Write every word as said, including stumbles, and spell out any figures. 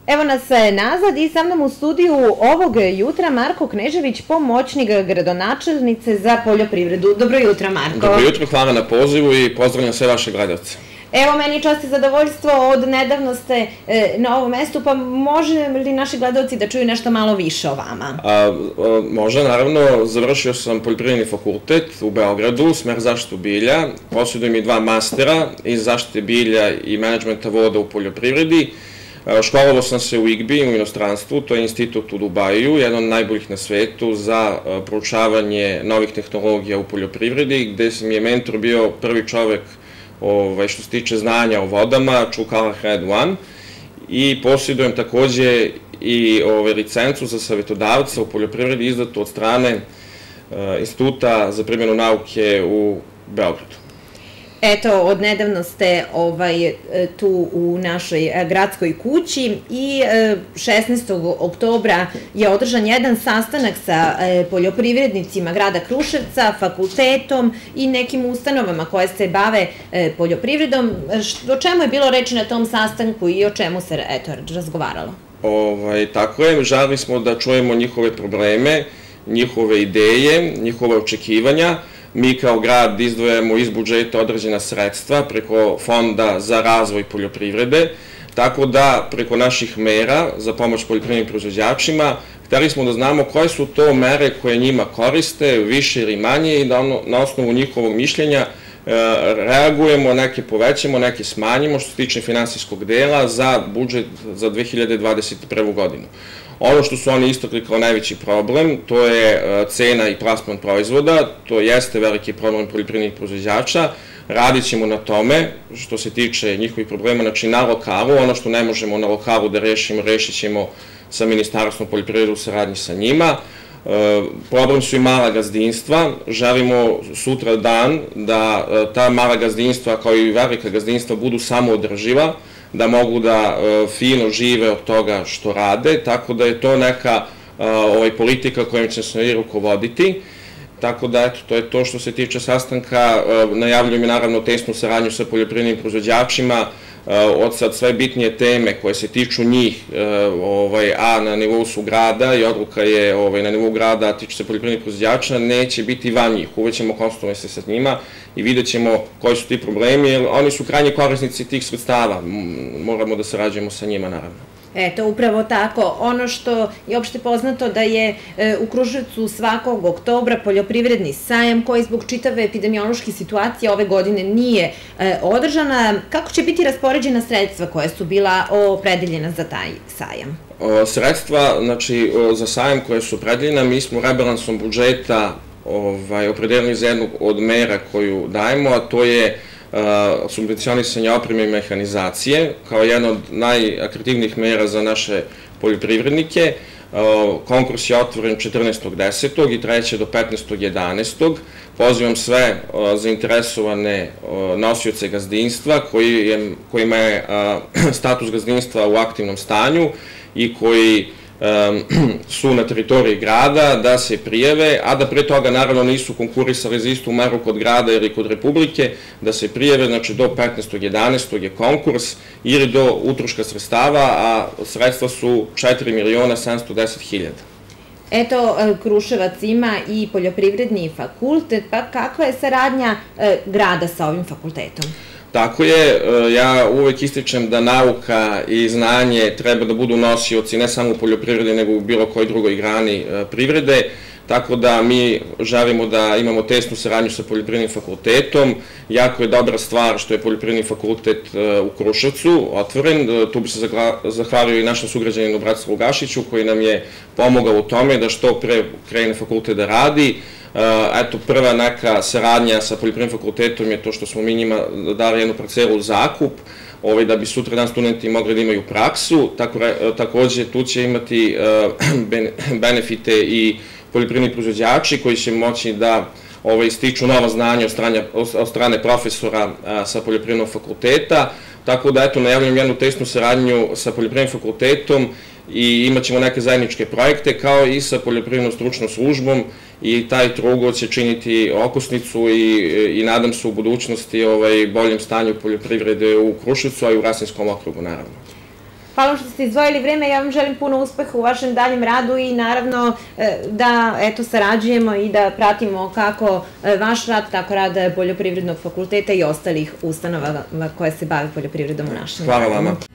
Evo nas nazad i sa mnom u studiju ovog jutra Marko Knežević, pomoćnik gradonačelnice za poljoprivredu. Dobro jutro, Marko. Dobro jutro, hvala na pozivu i pozdravljam sve vaše gledalce. Evo, meni je čast i zadovoljstvo, od nedavno ste na ovom mestu, pa može li naši gledalci da čuju nešto malo više o vama? Može, naravno. Završio sam poljoprivredni fakultet u Beogradu, smer zaštitu bilja. Posjedujem i dva mastera iz zaštite bilja i menadžmenta voda u poljoprivredi. Školovao sam se u I G B I u inostranstvu, to je institut u Dubaju, jedan od najboljih na svetu za proučavanje novih tehnologija u poljoprivredi, gde mi je mentor bio prvi čovek što se tiče znanja o vodama, Čukala Head One, i posjedujem takođe i licencu za savjetodavca u poljoprivredi izdatu od strane Instituta za primjenu nauke u Beogradu. Eto, odnedavno ste tu u našoj gradskoj kući i šesnaestog oktobra je održan jedan sastanak sa poljoprivrednicima grada Kruševca, fakultetom i nekim ustanovama koje se bave poljoprivredom. O čemu je bilo reči na tom sastanku i o čemu se razgovaralo? Tako je, želeli smo da čujemo njihove probleme, njihove ideje, njihove očekivanja. Mi kao grad izdvajamo iz budžeta određena sredstva preko Fonda za razvoj poljoprivrede, tako da preko naših mera za pomoć poljoprivrednim proizvođačima hteli smo da znamo koje su to mere koje njima koriste, više ili manje, i da na osnovu njihovog mišljenja reagujemo, neke povećamo, neke smanjimo što se tiče finansijskog dela za budžet za dve hiljade dvadeset prvu godinu. Ono što su oni istakli kao najveći problem, to je cena i plasman proizvoda, to jeste veliki problem poljoprivrednih proizvođača. Radit ćemo na tome, što se tiče njihovih problema, znači na lokalu. Ono što ne možemo na lokalu da rešimo, rešit ćemo sa Ministarstvom poljoprivrede u saradnji sa njima. Problem su i mala gazdinstva. Želimo sutra dan da ta mala gazdinstva, kao i velika gazdinstva, budu samoodrživa, da mogu da fino žive od toga što rade, tako da je to neka politika kojom će se i rukovoditi. Tako da, eto, to je to što se tiče sastanka. Najavljujem i naravno tesnu saradnju sa poljoprivrednim proizvođačima, od sad sve bitnije teme koje se tiču njih, a na nivou su grada i odluka je na nivou grada, a tiče se poljoprivrednih proizvođača, neće biti van njih. Uvek ćemo konsultovati se sa njima i vidjet ćemo koji su ti problemi, jer oni su krajnji korisnici tih sredstava. Moramo da sarađujemo sa njima, naravno. Eto, upravo tako. Ono što je opšte poznato da je u Kruševcu svakog oktobra poljoprivredni sajam koji zbog čitave epidemiološke situacije ove godine nije održana. Kako će biti raspoređena sredstva koja su bila opredeljena za taj sajam? Sredstva, znači, za sajam koje su opredeljena, mi smo rebalansom budžeta opredelili za jednu od mera koju dajemo, a to je subvencionisanje opreme i mehanizacije, kao jedna od najatraktivnijih mera za naše poljoprivrednike. Konkurs je otvoren četrnaestog desetog i trajeće do petnaestog jedanaestog Pozivam sve zainteresovane nosioce gazdinstva kojima je status gazdinstva u aktivnom stanju i koji su na teritoriji grada da se prijave, a da pre toga naravno nisu konkurisali za istu meru kod grada ili kod Republike, da se prijave, znači do petnaestog jedanaestog je konkurs ili do utroška sredstava, a sredstva su četiri miliona sedamsto deset hiljada. Eto, Kruševac ima i poljoprivredni fakultet, pa kakva je saradnja grada sa ovim fakultetom? Tako je, ja uvek ističem da nauka i znanje treba da budu nosioci ne samo u poljoprivredi, nego u bilo kojoj drugoj grani privrede, tako da mi želimo da imamo tesnu saradnju sa poljoprivrednim fakultetom. Jako je dobra stvar što je poljoprivredni fakultet u Kruševcu otvoren. Tu bi se zahvalio i našem sugrađaninu Bratislavu Gašiću koji nam je pomogao u tome da što pre krene fakultet da radi. Eto, prva neka saradnja sa poljoprivrednim fakultetom je to što smo mi njima dali jednu parcelu u zakup, da bi sutra dan studenti mogli da imaju praksu. Takođe, tu će imati benefite i poljoprivredni proizvođači koji će moći da stiču nova znanja od strane profesora sa poljoprivrednog fakulteta. Tako da, eto, najavljam jednu tesnu saradnju sa poljoprivrednim fakultetom i imat ćemo neke zajedničke projekte kao i sa poljoprivrednom stručnom službom i taj trougao će činiti okosnicu i nadam se u budućnosti boljem stanju poljoprivrede u Kruševcu, a i u Rasinskom okrugu, naravno. Hvala što ste izdvojili vreme, ja vam želim puno uspeha u vašem daljem radu i naravno da eto sarađujemo i da pratimo kako vaš rad, tako rad Poljoprivrednog fakulteta i ostalih ustanova koje se bave poljoprivredom u našem gradu. Hvala vama.